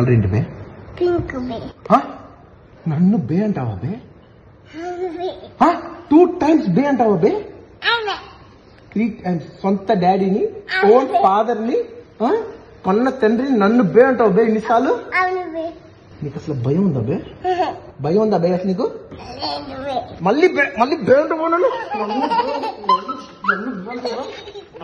Colour ఏంటి బే? Pink బే. నన్ను బే అంటావా బే? 2 times బే అంటావా బే? 3 times. సొంత డాడీని, ఓన్ ఫాదర్ ని, కొన్న తండ్రిని నన్ను బే అంటావు బే ఇన్నిసార్లు? నీకు అసలు భయం ఉందా బే? భయం ఉందా బే అసలు నీకు? మళ్ళీ బే అంటావు నన్ను?